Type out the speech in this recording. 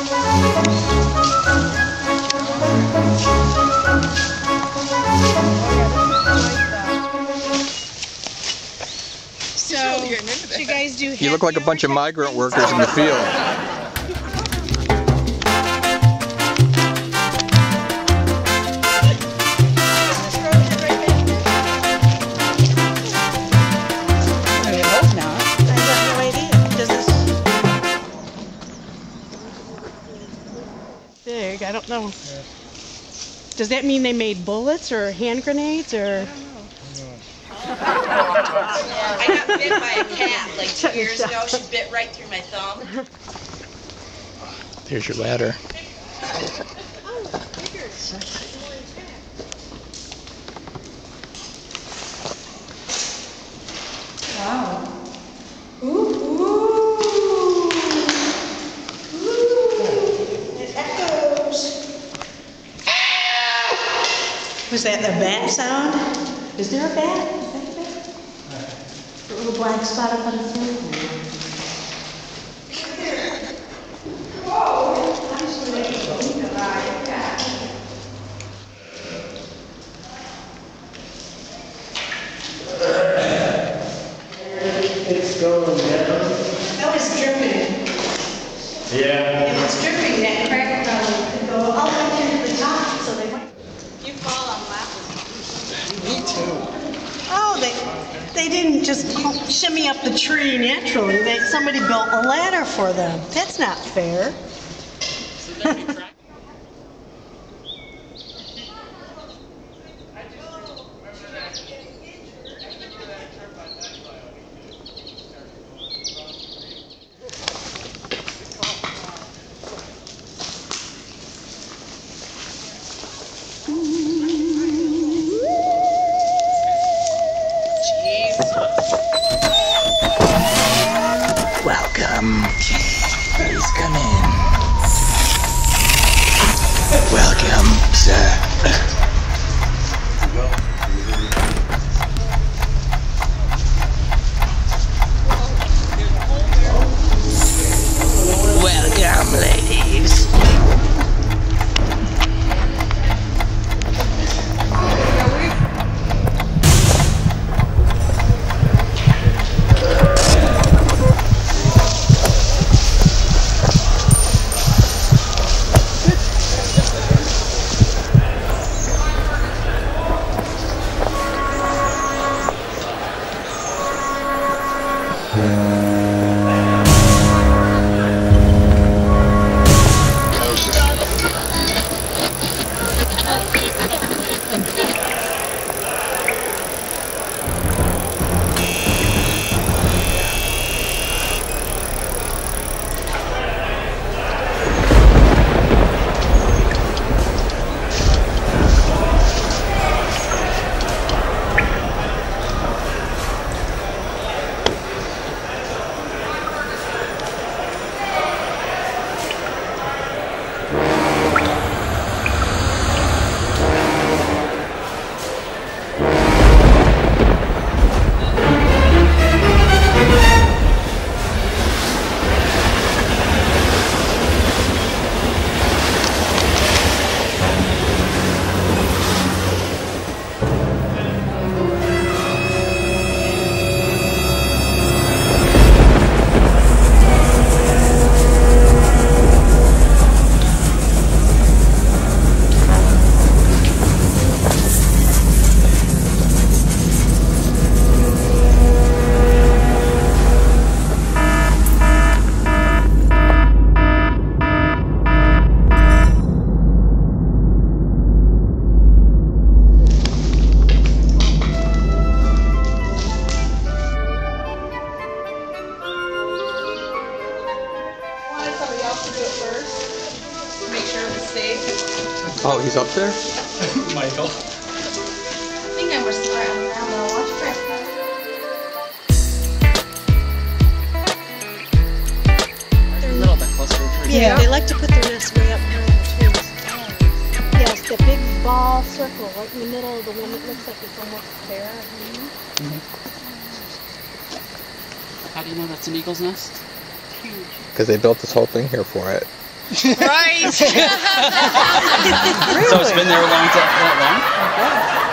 So, you guys do. You look like a bunch of migrant workers in the field. Big, I don't know. Yeah. Does that mean they made bullets or hand grenades or? I got bit by a cat like 2 years ago. She bit right through my thumb. There's your ladder. Wow. Ooh, ooh. Ooh. It echoes. Was that the bat sound? Is there a bat? Is that a bat? A little black spot up on the floor. It's going down. That was dripping. Yeah. It was dripping. That crack could go all the way to the top, so they went. You fall on laughing. Me too. Oh, they didn't just shimmy up the tree naturally. Somebody built a ladder for them. That's not fair. Welcome. Please come in. Welcome, sir. Welcome, ladies. Oh, he's up there? Michael. I think I was smart on that one. Watch They're a little bit closer to the tree. Yeah, they like to put their nest way up behind the trees. Yes, the big ball circle right in the middle of the one that looks like it's almost bare. How do you know that's an eagle's nest? Because they built this whole thing here for it. Right. So it's been there that long?